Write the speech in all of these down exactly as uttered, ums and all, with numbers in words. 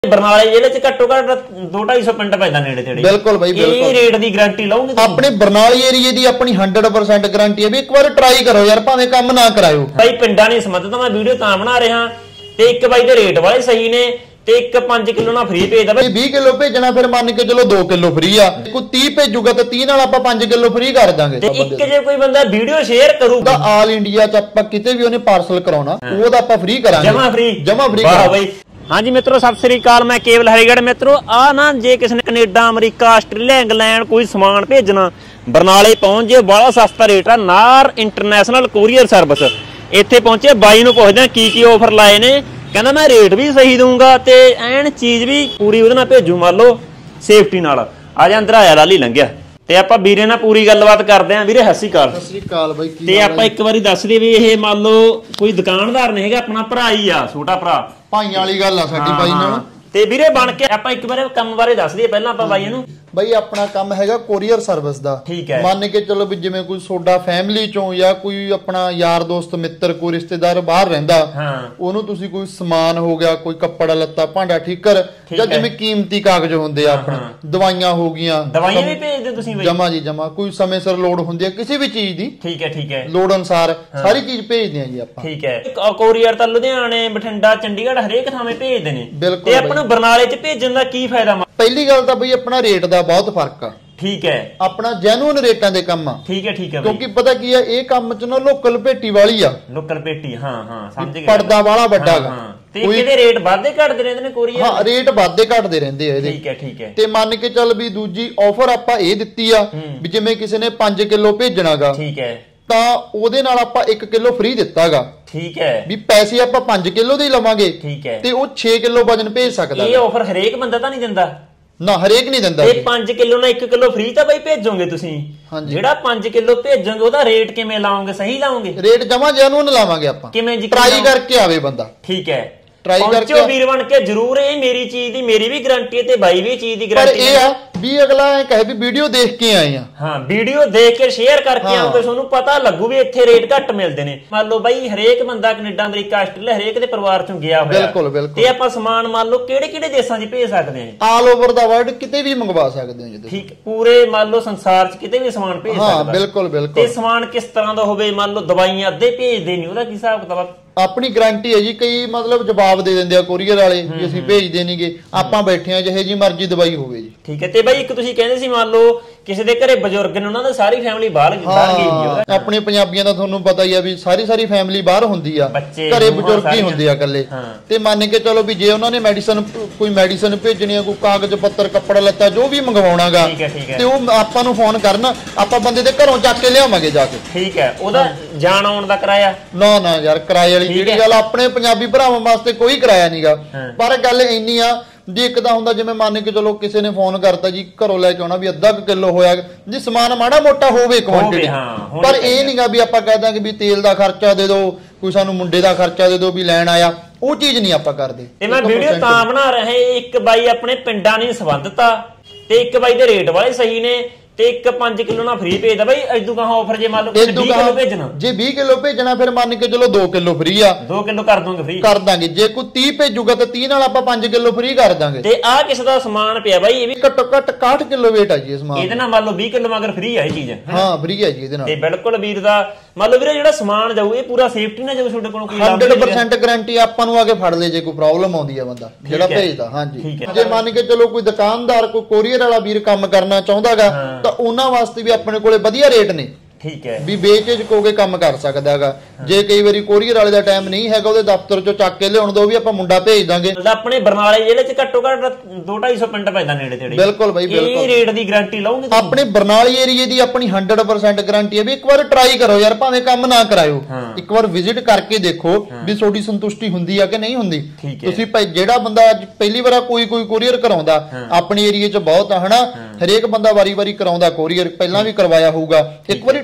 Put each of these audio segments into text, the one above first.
बरनाले जिले च घट्टो घट दो ढाई सौ पिंड पैंदा नेड़े तेड़े। बिल्कुल भाई बिल्कुल। ਇਹ ਰੇਟ ਦੀ ਗਾਰੰਟੀ ਲਾਉਂਗੇ अपने बरनाले एरिए ਦੀ ਆਪਣੀ हंड्रेड परसेंट गारंटी है भी एक बार ट्राई करो यार, भाਵੇਂ ਕੰਮ ਨਾ ਕਰਾਇਓ। ਭਾਈ ਪਿੰਡਾਂ ਨਹੀਂ ਸਮਝਦਾ ਮੈਂ ਵੀਡੀਓ ਤਾਂ ਬਣਾ ਰਿਹਾ ਤੇ ਇੱਕ ਬਾਈ ਦੇ ਰੇਟ ਵਾਲੇ ਸਹੀ ਨੇ ਤੇ ਇੱਕ ਪੰਜ ਕਿਲੋ ਨਾਲ ਫ੍ਰੀ ਭੇਜਦਾ ਬਾਈ। ਵੀਹ ਕਿਲੋ ਭੇਜਣਾ ਫਿਰ ਮੰਨ ਕੇ ਚਲੋ ਦੋ ਕਿਲੋ ਫ੍ਰੀ ਆ, ਕੋਈ ਤੀਹ ਭੇਜੂਗਾ ਤਾਂ ਤੀਹ ਨਾਲ ਆਪਾਂ ਪੰਜ ਕਿਲੋ ਫ੍ਰੀ ਕਰ ਦਾਂਗੇ। ਤੇ ਇੱਕ ਜੇ ਕੋਈ ਬੰਦਾ ਵੀਡੀਓ ਸ਼ੇਅਰ ਕਰੂਗਾ ਆਲ ਇੰਡੀਆ ਚ ਆਪਾਂ ਕਿਤੇ ਵੀ ਉਹਨੇ ਪਾਰਸਲ ਕਰਾਉਣਾ ਉਹਦਾ ਆਪਾਂ ਫ੍ਰੀ ਕਰਾਂਗੇ, ਜਮਾ ਫ੍ਰੀ ਜਮਾ ਫ੍ਰੀ। ਵਾਹ ਬਾਈ। ਹਾਂਜੀ ਮਿੱਤਰੋ ਸਤਿ ਸ੍ਰੀ ਅਕਾਲ, ਮੈਂ ਕੇਵਲ ਹਰੀਗੜ੍ਹ। ਮਿੱਤਰੋ ਆ ਨਾ ਜੇ ਕਿਸੇ ਨੇ ਕੈਨੇਡਾ ਅਮਰੀਕਾ ਆਸਟ੍ਰੇਲੀਆ ਇੰਗਲੈਂਡ ਕੋਈ ਸਮਾਨ ਭੇਜਣਾ ਬਰਨਾਲੇ ਪਹੁੰਚ ਜੇ, ਬੜਾ ਸਸਤਾ ਰੇਟ ਆ। ਨਾਰ ਇੰਟਰਨੈਸ਼ਨਲ ਕੋਰੀਅਰ ਸਰਵਿਸ ਇੱਥੇ ਪਹੁੰਚੇ। ਬਾਈ ਨੂੰ ਪੁੱਛਦੇ ਕੀ ਕੀ ਆਫਰ ਲਾਏ ਨੇ, ਕਹਿੰਦਾ ਮੈਂ ਰੇਟ ਵੀ ਸਹੀ ਦਊਂਗਾ ਤੇ ਐਨ ਚੀਜ਼ ਵੀ ਪੂਰੀ ਉਹਦੇ ਨਾਲ ਭੇਜੂ, ਮੰਨ ਲਓ ਸੇਫਟੀ ਨਾਲ। ਆ ਜਾ ਅੰਦਰ ਆਇਆ, ਲਾਲੀ ਲੰਘਿਆ ਤੇ ਆਪਾਂ ਵੀਰੇ ਨਾਲ ਪੂਰੀ ਗੱਲਬਾਤ ਕਰਦੇ ਆਂ। ਵੀਰੇ ਸਤਿ ਸ੍ਰੀ ਅਕਾਲ। ਸਤਿ ਸ੍ਰੀ ਅਕਾਲ ਬਾਈ। ਤੇ ਆਪਾਂ ਇੱਕ ਵਾਰੀ ਦੱਸ ਦਈਏ ਵੀ ਇਹ ਮੰਨ ਲਓ ਕੋਈ ਦੁਕਾਨਦਾਰ ਨਹੀਂ ਹੈਗਾ, ਆਪਣਾ ਭਰਾ ਹੀ ਆ, ਛੋਟਾ ਭਰਾ, ਭਾਈਆਂ ਵਾਲੀ ਗੱਲ ਆ ਸਾਡੀ ਬਾਈ ਨਾਲ। ਤੇ ਵੀਰੇ ਬਣ ਕੇ ਆਪਾਂ ਇੱਕ ਵਾਰ ਕੰਮ ਬਾਰੇ ਦੱਸ ਦਈਏ ਪਹਿਲਾਂ ਆਪਾਂ ਬਾਈ ਨੂੰ। ਬਈ ਆਪਣਾ ਕੰਮ ਹੈਗਾ ਕੋਰੀਅਰ ਸਰਵਿਸ ਦਾ। ਠੀਕ ਹੈ। ਮੰਨ ਕੇ ਚਲੋ ਵੀ ਜਿਵੇਂ ਕੋਈ ਸੋਡਾ ਫੈਮਿਲੀ ਚੋਂ ਜਾਂ ਕੋਈ ਆਪਣਾ ਯਾਰ ਦੋਸਤ ਮਿੱਤਰ ਕੋਈ ਰਿਸ਼ਤੇਦਾਰ ਬਾਹਰ ਰਹਿੰਦਾ, ਉਹਨੂੰ ਤੁਸੀਂ ਕੋਈ ਸਮਾਨ ਹੋ ਗਿਆ, ਕੋਈ ਕੱਪੜਾ ਲੱਤਾ ਭਾਂਡਾ ਠੀਕਰ ਜਾਂ ਜਿਵੇਂ ਕੀਮਤੀ ਕਾਗਜ਼ ਹੁੰਦੇ ਆ ਆਪਣੇ, ਦਵਾਈਆਂ ਹੋ ਗਈਆਂ, ਦਵਾਈਆਂ ਵੀ ਭੇਜਦੇ ਤੁਸੀਂ ਬਾਈ? ਜਮਾ ਜੀ ਜਮਾ, ਕੋਈ ਸਮੇਂ ਸਿਰ ਲੋੜ ਹੁੰਦੀ ਹੈ ਕਿਸੇ ਵੀ ਚੀਜ਼ ਦੀ। ਠੀਕ ਹੈ ਠੀਕ ਹੈ। ਲੋੜ ਅਨੁਸਾਰ ਸਾਰੀ ਚੀਜ਼ ਭੇਜਦੇ ਆ ਜੀ ਆਪਾਂ। ਠੀਕ ਹੈ। ਕੋਰੀਅਰ ਤਾਂ ਲੁਧਿਆਣੇ, ਬਠਿੰਡਾ, ਚੰਡੀਗੜ੍ਹ ਹਰੇਕ ਥਾਵੇਂ ਭੇਜਦੇ ਨੇ। ਬਿਲਕੁਲ। ਤੇ ਆਪਾਂ ਨੂੰ ਬਰਨਾਲੇ 'ਚ ਭੇਜਣ ਦਾ ਕੀ ਫਾਇਦਾ? ਪਹਿਲੀ ਗੱਲ ਤਾਂ ਬਈ ਆਪਣਾ ਰੇਟ ਦਾ ਬਹੁਤ ਫਰਕ ਆ। ਠੀਕ ਹੈ। ਆਪਣਾ ਜੈਨੂਇਨ ਰੇਟਾਂ ਦੇ ਕੰਮ ਆ। ਠੀਕ ਹੈ ਠੀਕ ਹੈ। ਕਿਉਂਕਿ ਪਤਾ ਕੀ ਆ, ਇਹ ਕੰਮ ਚ ਨਾ ਲੋਕਲ ਭੇਟੀ ਵਾਲੀ ਆ। ਲੋਕਲ ਭੇਟੀ, ਹਾਂ ਹਾਂ ਸਮਝ ਗਿਆ। ਪਰਦਾ ਵਾਲਾ ਵੱਡਾ ਗਾ। ਤੇ ਇਹਦੇ ਰੇਟ ਵੱਧਦੇ ਘਟਦੇ ਰਹਿੰਦੇ ਨੇ ਕੋਰੀਅਰ? ਹਾਂ ਰੇਟ ਵੱਧਦੇ ਘਟਦੇ ਰਹਿੰਦੇ ਆ ਇਹਦੇ। ਠੀਕ ਹੈ ਠੀਕ ਹੈ। ਤੇ ਮੰਨ ਕੇ ਚੱਲ ਵੀ ਦੂਜੀ ਆਫਰ ਆਪਾਂ ਇਹ ਦਿੱਤੀ ਆ ਵੀ ਜਿਵੇਂ ਕਿਸੇ ਨੇ ਪੰਜ ਕਿਲੋ ਭੇਜਣਾਗਾ, ਠੀਕ ਹੈ, ਤਾਂ ਉਹਦੇ ਨਾਲ ਆਪਾਂ ਇੱਕ ਕਿਲੋ ਫ੍ਰੀ ਦਿੱਤਾਗਾ। ਠੀਕ ਹੈ। ਵੀ ਪੈਸੇ ਆਪਾਂ ਪੰਜ ਕਿਲੋ ਦੇ ਹੀ ਲਵਾਂਗੇ। ਠੀਕ ਹੈ। ਤੇ ਉਹ ਛੇ ਕਿਲੋ ਵਜਨ ਭੇਜ ਸਕਦਾ। ਇਹ ਆਫਰ ਹਰੇਕ ਬੰਦਾ ਤਾਂ ਨਹੀਂ ਦਿੰਦਾ ਨਾ, ਹਰੇਕ ਨਹੀਂ ਦਿੰਦਾ। ਇਹ ਪੰਜ ਕਿਲੋ ਨਾਲ ਇੱਕ ਕਿਲੋ ਫ੍ਰੀ ਤਾਂ ਬਾਈ ਭੇਜੋਗੇ ਤੁਸੀਂ। ਜਿਹੜਾ ਪੰਜ ਕਿਲੋ ਭੇਜੋਗੇ ਉਹਦਾ ਰੇਟ ਕਿਵੇਂ ਲਾਓਗੇ? ਸਹੀ ਲਾਓਗੇ? ਰੇਟ ਜਮਾ ਜੈਨੂਇਨ ਲਾਵਾਂਗੇ ਆਪਾਂ। ਕਿਵੇਂ ਜੀ? ਟਰਾਈ ਕਰਕੇ ਆਵੇ ਬੰਦਾ। ਠੀਕ ਹੈ। ਟਰਾਈ ਕਰਕੇ ਵੀਰ ਬਣ ਕੇ ਜਰੂਰ। ਇਹ ਮੇਰੀ ਚੀਜ਼ ਦੀ ਮੇਰੀ ਵੀ ਗਾਰੰਟੀ ਹੈ ਤੇ ਬਾਈ ਵੀ ਚੀਜ਼ ਦੀ ਗਾਰੰਟੀ ਹੈ। ਪਰ ਇਹ ਆ ਵੀ ਅਗਲਾ ਇਹ ਕਹੇ ਵੀ ਵੀਡੀਓ ਦੇਖ ਕੇ ਆਏ ਆ। ਹਾਂ, ਵੀਡੀਓ ਦੇਖ ਕੇ ਸ਼ੇਅਰ ਕਰਕੇ ਆਉਂਗੇ, ਤੁਹਾਨੂੰ ਪਤਾ ਲੱਗੂ ਵੀ ਇੱਥੇ ਰੇਟ ਘੱਟ ਮਿਲਦੇ ਨੇ। ਮੰਨ ਲਓ ਬਾਈ ਹਰੇਕ ਬੰਦਾ ਕੈਨੇਡਾ, ਅਮਰੀਕਾ, ਆਸਟ੍ਰੇਲੀਆ ਹਰੇਕ ਦੇ ਪਰਿਵਾਰ ਚੋਂ ਗਿਆ ਹੋਇਆ। ਬਿਲਕੁਲ ਬਿਲਕੁਲ। ਤੇ ਆਪਾਂ ਸਮਾਨ ਮੰਨ ਲਓ ਕਿਹੜੇ ਕਿਹੜੇ ਦੇਸ਼ਾਂ 'ਚ ਭੇਜ ਸਕਦੇ ਹਾਂ? ਆਲ ਓਵਰ ਦਾ ਵਰਲਡ ਕਿਤੇ ਵੀ ਮੰਗਵਾ ਸਕਦੇ ਹਾਂ ਜੀ। ਠੀਕ, ਪੂਰੇ ਮੰਨ ਲਓ ਸੰਸਾਰ 'ਚ ਕਿਤੇ ਵੀ ਸਮਾਨ ਭੇਜ ਸਕਦਾ। ਹਾਂ ਬਿਲਕੁਲ ਬਿਲਕੁਲ। ਤੇ ਸਮਾਨ ਕਿਸ ਤਰ੍ਹਾਂ ਦਾ ਹੋਵੇ? ਮੰਨ ਲਓ ਦਵਾਈਆਂ ਅੱਧੇ ਭੇਜਦੇ ਨਹੀਂ, ਉਹਦਾ ਕੀ ਹਿਸਾਬ ਕਿਤਾਬ? ਆਪਣੀ ਗਾਰੰਟੀ ਹੈ ਜੀ। ਕਈ ਮਤਲਬ ਜਵਾਬ ਦੇ ਦਿੰਦੇ ਆ ਕੋਰੀਅਰ ਵਾਲੇ ਵੀ ਅਸੀਂ ਭੇਜਦੇ ਨਹੀਂਗੇ, ਆਪਾਂ ਬੈਠੇ ਆ ਜਿਹੇ ਜੀ ਮਰਜ਼ੀ ਦਵਾਈ ਹੋਵੇ ਜੀ। ਠੀਕ ਹੈ। ਤੇ ਬਾਈ ਇੱਕ ਤੁਸੀਂ ਕਹਿੰਦੇ ਸੀ ਮੰਨ ਲਓ ਕਿਸੇ ਦੇ ਘਰੇ ਬਜ਼ੁਰਗ ਨੇ, ਉਹਨਾਂ ਦੀ ਸਾਰੀ ਫੈਮਿਲੀ ਬਾਹਰ ਬਾਹਰ ਗਈ ਹੋਈ ਹੈ। ਆਪਣੇ ਪੰਜਾਬੀਆਂ ਦਾ ਤੁਹਾਨੂੰ ਪਤਾ ਹੀ ਆ ਵੀ ਸਾਰੀ ਸਾਰੀ ਫੈਮਿਲੀ ਬਾਹਰ ਹੁੰਦੀ ਆ, ਘਰੇ ਬਜ਼ੁਰਗ ਹੀ ਹੁੰਦੇ ਆ ਇਕੱਲੇ। ਤੇ ਮੰਨ ਕੇ ਚਲੋ ਵੀ ਜੇ ਉਹਨਾਂ ਨੇ ਮੈਡੀਸਨ, ਕੋਈ ਮੈਡੀਸਨ ਭੇਜਣੀ ਆ, ਕੋਈ ਕਾਗਜ਼ ਪੱਤਰ, ਕੱਪੜਾ ਲੱਤਾ ਜੋ ਵੀ ਮੰਗਵਾਉਣਾਗਾ, ਤੇ ਉਹ ਆਪਾਂ ਨੂੰ ਫੋਨ ਕਰਨ, ਆਪਾਂ ਬੰਦੇ ਦੇ ਘਰੋਂ ਚੱਕ ਕੇ ਲਿਆਵਾਂਗੇ ਜਾ ਕੇ। ਠੀਕ ਹੈ। ਉਹਦਾ ਜਾਣ ਆਉਣ ਦਾ ਕਿਰਾਇਆ? ਨਾ ਨਾ ਯਾਰ, ਕਿਰਾਏ ਵਾਲੀ ਜਿਹੜੀ ਗੱਲ, ਆਪਣੇ ਪੰਜਾਬੀ ਭਰਾਵਾਂ ਵਾਸਤੇ ਕੋਈ ਕਿਰਾਇਆ ਨਹੀਂਗਾ। ਪਰ ਗੱਲ ਇੰਨੀ ਆ ਜੀ, ਇੱਕ ਤਾਂ ਹੁੰਦਾ ਜਿਵੇਂ ਮੰਨ ਕੇ ਚਲੋ ਕਿਸੇ ਨੇ ਫੋਨ ਕਰਤਾ ਜੀ ਘਰੋਂ ਲੈ ਕੇ ਆਉਣਾ ਵੀ ਅੱਧਾ ਕਿਲੋ ਹੋਇਆ ਜੀ, ਸਮਾਨ ਮਾੜਾ ਮੋਟਾ ਹੋਵੇ ਕੁਆਂਟੀਟੀ। ਪਰ ਇਹ ਨਹੀਂਗਾ ਵੀ ਆਪਾਂ ਕਹਿ ਦਾਂਗੇ ਵੀ ਤੇਲ ਦਾ ਖਰਚਾ ਦੇ ਦਿਓ, ਕੋਈ ਸਾਨੂੰ ਮੁੰਡੇ ਦਾ ਖਰਚਾ ਦੇ ਦਿਓ ਵੀ ਲੈਣ ਆਇਆ, ਉਹ ਚੀਜ਼ ਨਹੀਂ ਆਪਾਂ ਕਰਦੇ। ਤੇ ਮੈਂ ਵੀਡੀਓ ਤਾਂ ਬਣਾ ਰਿਹਾ, ਇੱਕ ਬਾਈ ਆਪਣੇ ਪਿੰਡਾਂ ਨਹੀਂ ਸੰਬੰਧਤਾ ਤੇ ਇੱਕ ਬਾਈ ਦੇ ਰੇਟ ਵਾਲੇ ਸਹੀ ਨੇ ਤੇ ਇੱਕ ਪੰਜ ਕਿਲੋ ਨਾਲ ਫ੍ਰੀ ਭੇਜਦਾ ਬਾਈ। ਇਦੋਂ ਕਹਾਂ ਆਫਰ ਜੇ ਮੰਨ ਲਓ ਵੀਹ ਕਿਲੋ ਭੇਜਣਾ, ਜੇ ਵੀਹ ਕਿਲੋ ਭੇਜਣਾ ਫਿਰ ਮੰਨ ਕੇ ਚਲੋ ਦੋ ਕਿਲੋ ਫ੍ਰੀ ਆ। ਦੋ ਕਿਲੋ ਕਰ ਦੋਗੇ ਫ੍ਰੀ? ਕਰ ਦਾਂਗੇ। ਜੇ ਕੋਈ ਤੀਹ ਭੇਜੂਗਾ ਤਾਂ ਤੀਹ ਨਾਲ ਆਪਾਂ ਪੰਜ ਕਿਲੋ ਫ੍ਰੀ ਕਰ ਦਾਂਗੇ। ਤੇ ਆਹ ਕਿਸ ਦਾ ਸਮਾਨ ਪਿਆ ਬਾਈ? ਇਹ ਵੀ ਘੱਟੋ ਘੱਟ ਇਕਾਹਠ ਕਿਲੋ weight ਆ ਜੀ ਸਮਾਨ। ਇਹਦੇ ਨਾਲ ਮੰਨ ਲਓ ਵੀਹ ਕਿਲੋ ਮਗਰ ਫ੍ਰੀ ਆ ਇਹ ਚੀਜ਼? ਹਾਂ ਫ੍ਰੀ ਆ ਜੀ ਇਹਦੇ ਨਾਲ। ਤੇ ਬਿਲਕੁਲ ਵੀਰ ਦਾ ਮੰਨ ਲਓ ਵੀਰੇ ਜਿਹੜਾ ਸਮਾਨ ਜਾਊ ਇਹ ਪੂਰਾ ਸੇਫਟੀ ਨਾਲ ਜਾਊ ਤੁਹਾਡੇ ਕੋਲੋਂ? ਕੋਈ ਹੰਡਰਡ ਪਰਸੈਂਟ ਗਾਰੰਟੀ। ਆਪਾਂ ਨੂੰ ਆ ਕੇ ਫੜ ਲੈ ਜੇ ਕੋਈ ਪ੍ਰੋਬਲਮ ਆਉਂਦੀ ਆ ਬੰਦਾ ਜਿਹੜਾ ਭੇਜਦਾ। ਹਾਂਜੀ, ਜੇ ਮੰਨ ਕੇ ਚਲੋ ਕੋਈ ਦੁਕਾਨਦਾਰ, ਕੋਈ ਕੋਰੀਅਰ ਵਾਲਾ ਵੀਰ ਕੰਮ ਕਰਨਾ ਚਾਹੁੰਦਾਗਾ ਤਾਂ ਉਹਨਾਂ ਵਾਸਤੇ ਵੀ ਆਪਣੇ ਕੋਲੇ ਵਧੀਆ ਰੇਟ ਨੇ। ਠੀਕ ਹੈ। ਵੀ ਵੇਚੇਜ ਕੋ ਕੇ ਕੰਮ ਕਰ ਸਕਦਾ ਹੈਗਾ। ਜੇ ਕਈ ਵਾਰੀ ਕੋਰੀਅਰ ਵਾਲੇ ਦਾ ਟਾਈਮ ਨਹੀਂ ਹੈਗਾ, ਉਹਦੇ ਦਫ਼ਤਰ ਚੋਂ ਚੱਕ ਕੇ ਲਿਆਉਣ ਦੋ ਵੀ ਆਪਾਂ ਮੁੰਡਾ ਭੇਜ ਦਾਂਗੇ। ਆਪਣੇ ਬਰਨਾਲੇ ਜ਼ਿਲ੍ਹੇ 'ਚ ਘੱਟੋ ਘੱਟ ਦੋ ਢਾਈ ਸੌ ਪਿੰਡ ਪੈਂਦਾ ਨੇੜੇ ਤੇੜੇ। ਬਿਲਕੁਲ ਬਾਈ ਬਿਲਕੁਲ। ਇਹ ਰੇਟ ਦੀ ਗਾਰੰਟੀ ਲਾਉਂਗੇ? ਆਪਣੇ ਬਰਨਾਲੇ ਏਰੀਏ ਦੀ ਆਪਣੀ ਹੰਡਰਡ ਪਰਸੈਂਟ ਗਾਰੰਟੀ ਹੈ ਵੀ ਇੱਕ ਵਾਰ ਟਰਾਈ ਕਰੋ ਯਾਰ, ਭਾਵੇਂ ਕੰਮ ਨਾ ਕਰਾਇਓ, ਇੱਕ ਵਾਰ ਵਿਜ਼ਿਟ ਕਰਕੇ ਦੇਖੋ ਵੀ ਤੁਹਾਡੀ ਸੰਤੁਸ਼ਟੀ ਹੁੰਦੀ ਆ ਕਿ ਨਹੀਂ ਹੁੰਦੀ। ਤੁਸੀਂ ਜਿਹੜਾ ਬੰਦਾ ਅੱਜ ਪਹਿਲੀ ਵਾਰ ਕੋਈ ਕੋਈ ਕੋਰੀਅਰ ਕਰਾਉਂਦਾ ਆਪਣੇ ਏਰੀਏ 'ਚ ਬਹੁਤ ਆ ਹਨਾ, ਹਰੇਕ ਬੰਦਾ ਵਾਰੀ ਵਾਰੀ ਕਰਾਉਂਦਾ ਕੋਰੀਅਰ, ਪਹਿਲਾਂ ਵੀ ਕਰਵਾਇਆ ਹੋਊਗਾ, ਇੱਕ ਵਾਰੀ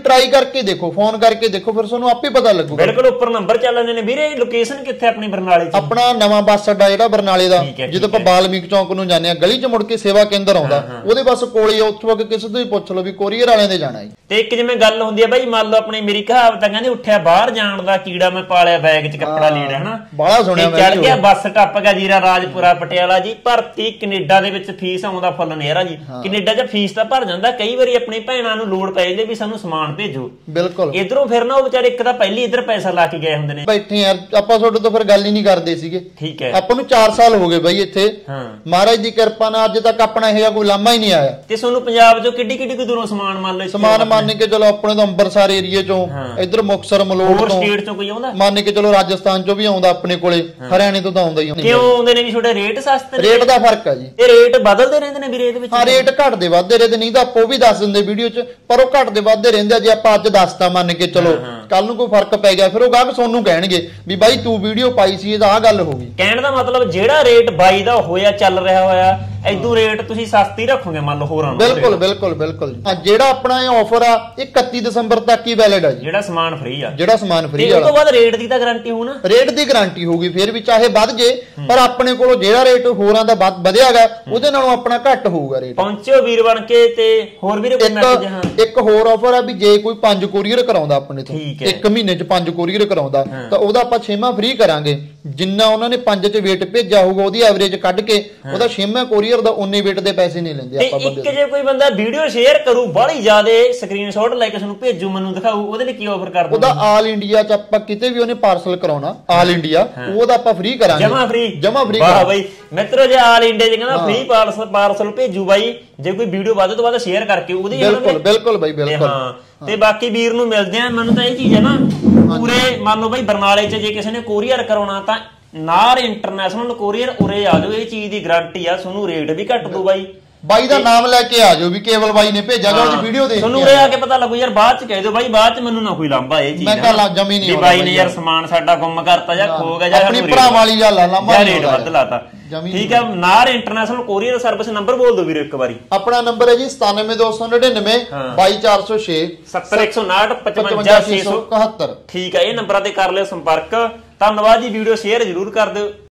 ਟਰਾਈ ਕਰਕੇ ਦੇਖੋ, ਫੋਨ ਕਰਕੇ ਦੇਖੋ, ਫਿਰ ਤੁਹਾਨੂੰ ਆਪੇ ਪਤਾ ਲੱਗੂਗਾ। ਬਿਲਕੁਲ ਉੱਪਰ ਨੰਬਰ ਚੱਲ ਜਾਂਦੇ ਨੇ ਵੀਰੇ। ਲੋਕੇਸ਼ਨ ਕਿੱਥੇ ਆਪਣੀ ਬਰਨਾਲੇ ਚ? ਆਪਣਾ ਨਵਾਂ ਬੱਸ ਅੱਡਾ ਜਿਹੜਾ ਬਰਨਾਲੇ ਦਾ, ਜਦੋਂ ਆਪਾਂ ਬਾਲਮੀਕ ਚੌਂਕ ਨੂੰ ਜਾਂਦੇ ਆ, ਗਲੀ ਚ ਮੁੜ ਕੇ ਸੇਵਾ ਕੇਂਦਰ ਆਉਂਦਾ, ਉਹਦੇ ਬਸ ਕੋਲੇ, ਉੱਥੋਂ ਅੱਗੇ ਕਿਸੇ ਤੋਂ ਵੀ ਪੁੱਛ ਲਓ ਵੀ ਕੋਰੀਅਰ ਵਾਲਿਆਂ ਦੇ ਜਾਣਾ ਜੀ। ਤੇ ਇੱਕ ਜਿਵੇਂ ਗੱਲ ਹੁੰਦੀ ਆ ਬਾਈ, ਮੰਨ ਲਓ ਆਪਣੀ ਮੇਰੀ ਕਹਾਵਤ ਆ, ਕਹਿੰਦੇ ਉੱਠਿਆ ਬਾਹਰ ਜਾਣ ਦਾ ਕੀੜਾ ਮੈਂ ਪਾਲਿਆ ਬੈਗ ਚ ਕੱਪੜਾ ਲੀੜਾ, ਹਨਾ ਬਾਹਲਾ ਸੁਣਿਆ ਮੈਂ। ਚੜ ਗਿਆ ਬੱਸ ਟੱਪ ਗਿਆ ਜੀਰਾ ਰਾਜਪੁਰਾ ਪਟਿਆਲਾ ਜੀ। ਭਰਤੀ ਕੈਨੇਡਾ ਦੇ ਵਿੱਚ ਫੀਸ ਆਉਂਦਾ ਫੁੱਲ ਨੇਰਾ ਜੀ। ਕੈਨੇਡਾ ਚ ਫੀਸ ਤਾਂ ਭਰ ਜਾਂਦਾ, ਕਈ ਵਾਰੀ ਆਪਣੀ ਭੈਣਾਂ ਨੂੰ ਲੋੜ ਪੈ ਜਾਂਦੀ ਵੀ ਸਾਨੂੰ ਸਮਾਨ ਭੇਜੋ। ਬਿਲਕੁਲ ਇਧਰੋਂ ਫਿਰ ਨਾ ਉਹ ਵਿਚਾਰੇ ਇੱਕ ਤਾਂ ਪਹਿਲੀ ਇੱਧਰ ਪੈਸਾ ਲਾ ਕੇ ਗਏ ਹੁੰਦੇ ਨੇ। ਬੈਠੇ ਯਾਰ ਆਪਾਂ ਤੁਹਾਡੇ ਤੋਂ ਫਿਰ ਗੱਲ ਹੀ ਨਹੀਂ ਕਰਦੇ ਸੀਗੇ। ਠੀਕ ਹੈ, ਆਪਾਂ ਨੂੰ ਚਾਰ ਸਾਲ ਹੋ ਗਏ ਬਾਈ ਇੱਥੇ। ਹਾਂ, ਮਹਾਰਾਜ ਦੀ ਕਿਰਪਾ ਨਾਲ ਅੱਜ ਤੱਕ ਆਪਣਾ ਇਹ ਕੋਈ ਲਾਮਾ ਹੀ ਨਹੀਂ ਆਇਆ। ਤੇ ਤੁਹਾਨੂੰ ਪੰਜਾਬ ਚੋਂ ਕਿੱਡੀ ਕਿੱਡੀ ਦੂਰੋਂ ਸਮਾਨ ਮੰਨ ਲਓ ਸਮਾਨ ਮੰਨ ਕੇ ਚਲੋ ਆਪਣੇ ਤੋਂ ਅੰਮ੍ਰਿਤਸਰ ਏਰੀਏ ਚੋਂ, ਇੱਧਰ ਮੁਕਤਸਰ ਮਲੋਟ ਤੋਂ, ਸਟੇਟ ਚੋਂ ਕੋਈ ਆਉਂਦਾ, ਮੰਨ ਕੇ ਚਲੋ ਰਾਜਸਥਾਨ ਚੋਂ ਵੀ ਆਉਂਦਾ ਆਪਣੇ ਕੋਲੇ, ਹਰਿਆਣੇ ਤੋਂ ਤਾਂ ਆਉਂਦਾ ਹੀ। ਕਿਉਂ ਆਉਂਦੇ ਨੇ ਜੀ? ਤੁਹਾਡੇ ਰੇਟ ਸਸਤੇ ਨੇ? ਰੇਟ ਦਾ ਫਰਕ ਆ ਜੀ। ਇਹ ਰੇਟ ਬਦਲਦੇ ਰਹਿੰਦੇ ਨੇ ਵੀਰੇ ਇਹਦੇ ਵਿੱਚ? ਹਾਂ, ਰੇਟ ਘਟਦੇ ਵੱਧਦੇ ਰਹਿੰਦੇ, ਨਹੀਂ ਤਾਂ ਆਪਾਂ ਉਹ ਵੀ ਦੱਸ ਦਿੰਦੇ ਵੀਡੀਓ 'ਚ, ਪਰ ਉਹ ਘਟਦੇ ਵੱਧਦੇ ਰਹਿੰਦੇ ਆ। ਜੇ ਆਪਾਂ ਅੱਜ ਦੱਸਤਾ ਮੰਨ ਕੇ ਚਲੋ, ਕੱਲ ਨੂੰ ਕੋਈ ਫਰਕ ਪੈ ਗਿਆ, ਫਿਰ ਉਹ ਗਾਹਕ ਤੁਹਾਨੂੰ ਕਹਿਣਗੇ ਵੀ ਬਾਈ ਤੂੰ ਵੀਡੀਓ ਪਾਈ ਸੀ, ਇਹਦਾ ਆਹ ਗੱਲ ਹੋ ਗਈ। ਕਹਿਣ ਦਾ ਮਤਲਬ ਜਿਹੜਾ ਰੇਟ ਬਾਈ ਦਾ ਹੋਇਆ ਚੱਲ ਰਿਹਾ ਹੋਇਆ, ਐਦੂ ਰੇਟ ਤੁਸੀਂ ਸਸਤੀ ਰੱਖੋਗੇ ਮੰਨ ਲਓ ਹੋਰਾਂ ਨੂੰ? ਬਿਲਕੁਲ ਬਿਲਕੁਲ ਬਿਲਕੁਲ। ਹਾਂ, ਜਿਹੜਾ ਆਪਣਾ ਇਹ ਆਫਰ ਆ ਇਹ ਇਕੱਤੀ ਦਸੰਬਰ ਤੱਕ ਹੀ ਵੈਲਿਡ ਆ ਜੀ। ਜਿਹੜਾ ਸਮਾਨ ਫ੍ਰੀ ਆ, ਜਿਹੜਾ ਸਮਾਨ ਫ੍ਰੀ ਵਾਲਾ, ਉਸ ਤੋਂ ਬਾਅਦ ਰੇਟ ਦੀ ਤਾਂ ਗਾਰੰਟੀ ਹੋਊ ਨਾ? ਰੇਟ ਦੀ ਗਾਰੰਟੀ ਹੋਊਗੀ, ਫਿਰ ਵੀ ਚਾਹੇ ਵੱਧ ਜੇ, ਪਰ ਆਪਣੇ ਕੋਲੋਂ ਜਿਹੜਾ ਰੇਟ ਹੋਰਾਂ ਦਾ ਵਧਿਆਗਾ ਉਹਦੇ ਨਾਲੋਂ ਆਪਣਾ ਘੱਟ ਹੋਊਗਾ ਰੇਟ। ਪਹੁੰਚਿਓ ਵੀਰ ਬਣ ਕੇ। ਤੇ ਹੋਰ ਵੀਰੇ ਕੋਈ ਮੈਸੇਜ? ਹਾਂ, ਇੱਕ ਹੋਰ ਆਫਰ ਆ ਵੀ ਜੇ ਕੋਈ ਪੰਜ ਕੋਰੀਅਰ ਕਰਾਉਂਦਾ ਆਪਣੇ ਤੋਂ, ਇੱਕ ਮਹੀਨੇ 'ਚ ਪੰਜ ਕੋਰੀਅਰ ਕਰਾਉਂਦਾ, ਤਾਂ ਉਹਦਾ ਆਪਾਂ ਛੇਵਾਂ ਫ੍ਰੀ ਕਰਾਂਗੇ। ਜਿੰਨਾ ਉਹਨਾਂ ਨੇ ਪੰਜ 'ਚ ਵੇਟ ਭੇਜਿਆ ਹੋਊਗਾ ਉਹਦੀ ਐਵਰੇਜ ਕੱਢ ਕੇ ਉਹਦਾ ਛੇਵਾਂ ਕੋਰੀਅਰ ਦਾ ਉਨੇ ਵੇਟ ਦੇ ਪੈਸੇ ਨਹੀਂ ਲੈਂਦੇ ਆਪਾਂ ਬੰਦੇ। ਇੱਕ ਜੇ ਕੋਈ ਬੰਦਾ ਵੀਡੀਓ ਸ਼ੇਅਰ ਕਰੂ ਬਾਹਲੀ ਜ਼ਿਆਦੇ, ਸਕਰੀਨਸ਼ਾਟ ਲੈ ਕੇ ਤੁਹਾਨੂੰ ਭੇਜੂ, ਮੈਨੂੰ ਦਿਖਾਊ, ਉਹਦੇ ਲਈ ਕੀ ਆਫਰ ਕਰ ਦੋ? ਉਹਦਾ ਆਲ ਇੰਡੀਆ 'ਚ ਆਪਾਂ ਕਿਤੇ ਵੀ ਉਹਨੇ ਪਾਰਸਲ ਕਰਾਉਣਾ, ਆਲ ਇੰਡੀਆ, ਉਹਦਾ ਆਪਾਂ ਫ੍ਰੀ ਕਰਾਂਗੇ। ਜਮਾ ਫ੍ਰੀ? ਜਮਾ ਫ੍ਰੀ। ਵਾਹ ਬਾਈ ਮਿੱਤਰੋ, ਜੇ ਆਲ ਇੰਡੀਆ 'ਚ ਕਹਿੰਦਾ ਫ੍ਰੀ ਪਾਰਸਲ ਪਾਰਸਲ ਭੇਜੂ ਬਾਈ, ਜੇ ਕੋਈ ਵੀਡੀਓ ਵੱਧ ਤੋਂ ਵੱਧ ਸ਼ੇਅਰ ਕਰਕੇ ਉਹਦੀ। ਬਿਲਕੁਲ ਬਿਲਕੁਲ ਬਾਈ, ਬਿਲਕੁਲ। ਹਾਂ, ਤੇ ਬਾਕੀ ਵੀਰ ਨੂੰ ਮਿਲਦੇ ਆ। ਮੈਨੂੰ ਤਾਂ ਇਹ ਚੀਜ਼ ਹੈ ਨਾ, ਪੂਰੇ ਮੰਨ ਲਓ ਬਾਈ ਬਰਨਾਲੇ 'ਚ ਜੇ ਕਿਸੇ ਨੇ ਕੋਰੀਅਰ ਕਰਾਉਣਾ ਤਾਂ ਨਾਰ ਇੰਟਰਨੈਸ਼ਨਲ ਕੋਰੀਅਰ ਉਰੇ ਆ ਜਾਓ, ਇਹ ਚੀਜ਼ ਦੀ ਗਾਰੰਟੀ ਆ। ਤੁਹਾਨੂੰ ਰੇਟ ਵੀ ਘੱਟ ਦੂ ਬਾਈ। ਬਾਈ ਦਾ ਨਾਮ ਲੈ ਕੇ ਆ ਜਾਓ ਵੀ ਕੇਵਲ ਬਾਈ ਨੇ ਭੇਜਿਆ ਗਾ, ਉਹਦੀ ਵੀਡੀਓ ਦੇਖ ਕੇ ਤੁਹਾਨੂੰ ਉਰੇ ਆ ਕੇ ਪਤਾ ਲੱਗੂ। ਯਾਰ ਬਾਅਦ 'ਚ ਕਹਿ ਦਿਓ ਬਾਈ, ਬਾਅਦ 'ਚ ਮੈਨੂੰ ਨਾ ਕੋਈ ਲਾਂਭਾ ਇਹ ਚੀਜ਼। ਮੈਂ ਕਹਾਂ ਜਮੀ ਨਹੀਂ ਬਾਈ ਨੇ ਯਾਰ ਸਮਾਨ ਸਾਡਾ ਗੁੰਮ ਕਰਤਾ ਜਾਂ ਖੋ ਗਿਆ ਜਾਂ ਆਪਣੀ ਭਰਾ ਵਾਲੀ ਗੱਲ ਆ, ਲਾਂਭਾ ਰੇਟ ਵੱਧ ਲਾਤਾ। ਠੀਕ ਹੈ, ਨਾਰ ਇੰਟਰਨੈਸ਼ਨਲ ਕੋਰੀਅਰ ਸਰਵਿਸ ਨੰਬਰ ਬੋਲ ਦਿਓ ਵੀਰੇ ਇੱਕ ਵਾਰੀ। ਆਪਣਾ ਨੰਬਰ ਹੈ ਜੀ ਸਤਾਨਵੇਂ ਦੋ ਸੌ ਨੜਿਨਵੇਂ ਬਾਈ ਚਾਰ ਸੌ ਛੇ ਸੱਤਰ ਇੱਕ ਸੌ ਉਨਾਹਠ ਪਚਵੰਜਾ ਛੇ ਸੌ ਇਕਹੱਤਰ। ਠੀਕ ਹੈ, ਇਹ ਨੰਬਰਾਂ ਤੇ ਕਰ ਲਿਓ ਸੰਪਰਕ। ਧੰਨਵਾਦ ਜੀ, ਵੀਡੀਓ ਸ਼ੇਅਰ ਜ਼ਰੂਰ ਕਰ ਦਿਓ।